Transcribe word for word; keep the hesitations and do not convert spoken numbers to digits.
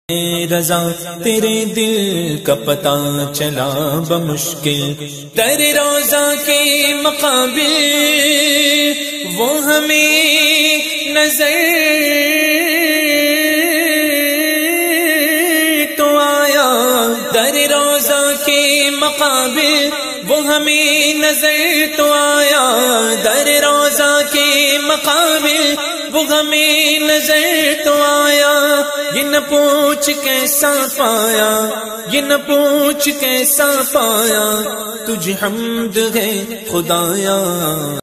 रज़ा तेरे दिल का पता चला बमुश्किल तेरे रोज़ा के मक़ाबिल वो हमें नजर तो आया। तेरे रोज़ा के मक़ाबिल वो हमें नजर तो आया। तेरे रोज़ा के मक़ाबिल वो हमें नजर तो आया। ये न पूछ कैसा पाया, ये न पूछ कैसा पाया, तुझे हम्द है खुदाया।